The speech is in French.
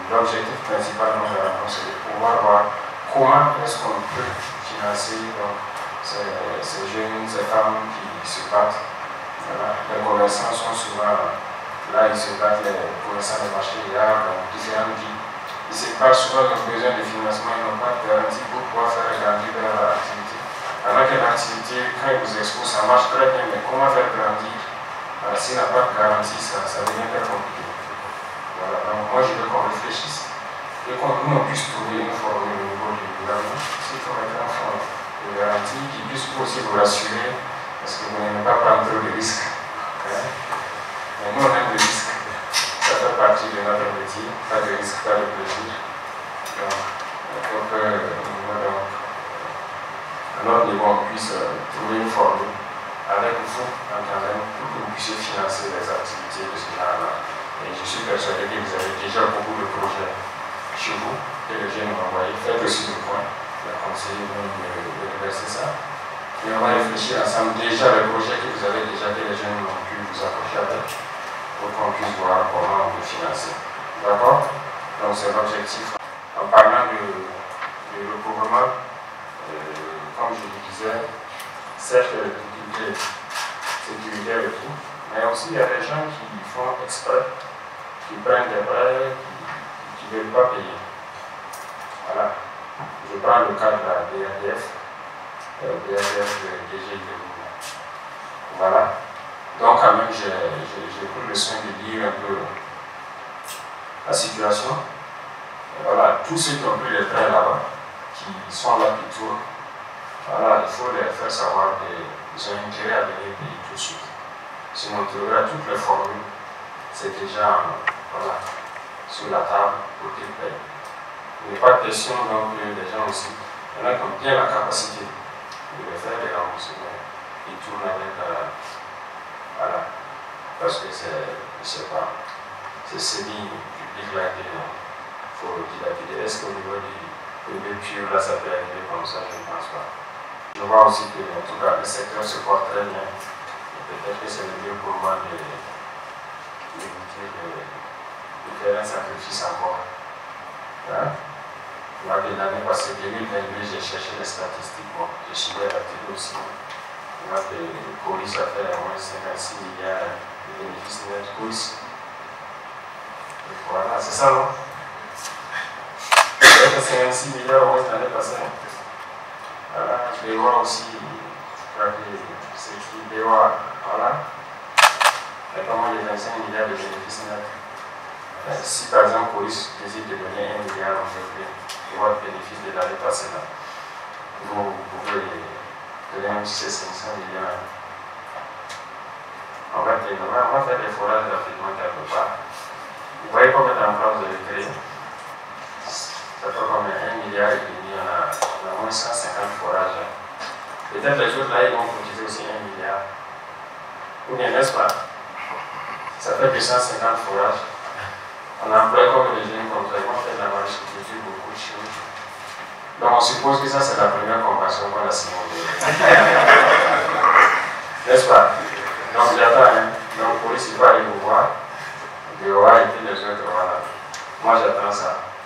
l'objectif principal de notre rencontre, c'est de pouvoir voir comment est-ce qu'on peut financer donc, ces jeunes, ces femmes qui se battent. Voilà. Les commerçants sont souvent là, ils se battent, les commerçants de marché, il y a différentes villes. Ils se battent souvent dans le besoin de financement, ils n'ont pas de garantie pour pouvoir faire grandir leur activité. Alors que l'activité, quand ils vous exposent, ça marche très bien, mais comment faire grandir? S'il n'a pas de garantie, ça devient très compliqué. Voilà. Donc moi, je veux qu'on réfléchisse et qu'on nous puisse trouver une formule au niveau du gouvernement. C'est comme un fonds de garantie qui puisse aussi vous rassurer, parce que vous n'aimez pas prendre trop de risques. Hein? Mais nous, on aime le risque. Ça fait partie de notre métier, pas de risque, pas de plaisir. Donc, il faut que à notre niveau, on puisse trouver une formule avec vous, en tant que pour que vous puissiez financer les activités de ce genre-là. Et je suis persuadé que vous avez déjà beaucoup de projets chez vous, que les jeunes vont envoyer. Faites aussi le point, le conseiller de verser ça. Et on va réfléchir ensemble déjà les projets que vous avez déjà, que les jeunes ont pu vous approcher avec, pour qu'on puisse voir comment on peut financer. D'accord? Donc c'est l'objectif. En parlant de recouvrement, comme je le disais, certes il y a des difficultés sécuritaires et tout, mais aussi il y a des gens qui font exprès, qui prennent des prêts, qui ne veulent pas payer. Voilà. Je prends le cas de la BRDF, de DG. Voilà. Donc quand même, j'ai pris le soin de lire un peu la situation. Et voilà, tous ceux qui ont pris les prêts là-bas, qui sont là, qui tournent, voilà, il faut les faire savoir qu'ils ont intérêt à venir payer tout de suite. Sinon, on trouvera toutes les formules, c'est déjà voilà, sur la table pour qu'ils payent. Il n'est pas question donc des gens aussi, il y en a qui ont bien la capacité de les faire des remboursements. Ils tournent avec, voilà, parce que c'est pas, c'est semi-public là qu'il faut dilapider. Est-ce qu'au niveau du privé pur, là, ça peut arriver comme ça? Je ne pense pas. Je vois aussi que, en tout cas, le secteur se porte très bien. Peut-être que c'est le mieux pour moi d'éviter de faire un sacrifice encore. Hein? Moi, l'année passée, 2022, j'ai cherché les statistiques. Bon, je suivais la télé aussi. Moi, le Coris a fait au moins 56 milliards de bénéfices nets. Coris. Voilà, c'est ça, non? Il a fait 56 milliards au moins l'année passée. Voilà, je vais voir aussi, je crois que c'est qui BOA, voilà. Et comment les 25 milliards de bénéfices nets. Si par exemple, Coris décide de donner 1 milliard en février, et votre bénéfice de l'année passée là, vous pouvez donner même si c'est 500 millions. On va faire des forages rapidement quelque part. Vous voyez combien d'emplois vous avez créé? Ça fait comme 1,5 milliard, on a moins 150 forages. Peut-être les autres là, ils vont cotiser aussi 1 milliard. Ou bien, n'est-ce pas? Ça fait que 150 forages. On emploie comme les jeunes comme ça, ils vont faire de la mariculture, beaucoup de choses. Donc on suppose que ça c'est la première convention qu'on a signée. N'est-ce pas? Donc j'attends, hein. Donc police, il faut aller vous voir. BOA et puis les autres, voilà. Moi j'attends ça.